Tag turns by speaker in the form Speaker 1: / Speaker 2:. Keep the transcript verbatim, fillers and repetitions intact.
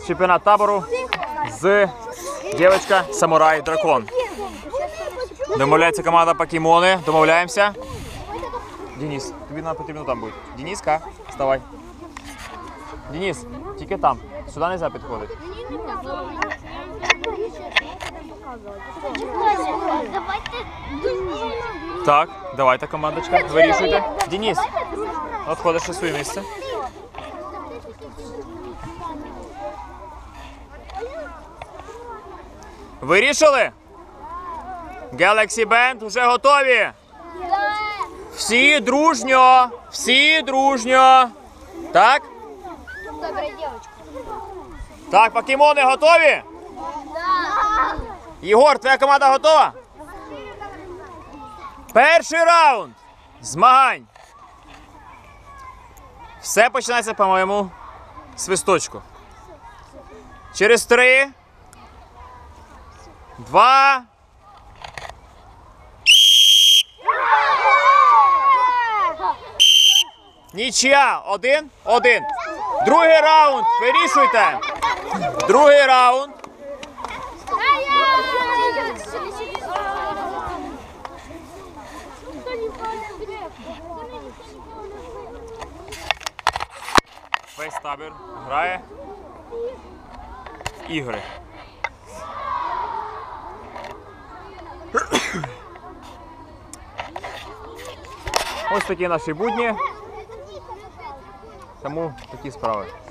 Speaker 1: чемпіонат табору з дівчинка Самурай Дракон. Домовляється команда Покемони. Домовляємося. Денис, тобі нам потрібно там бути. Дениска, вставай. Денис, тільки там. Сюди не можна підходити. Так, давайте, командочка, вирішуйте. Денис, відходиш на своє місце. Вирішили? Galaxy Band вже готові? Всі дружньо, всі дружньо. Так? Так, покемони готові? Єгор, твоя команда готова? Перший раунд змагань. Все починається по моєму свисточку. Через три, два. Нічия. Один, один. Другий раунд. Вирішуйте. Другий раунд. Весь табір грає в ігри. Ось такі наші будні. Тому такі справи.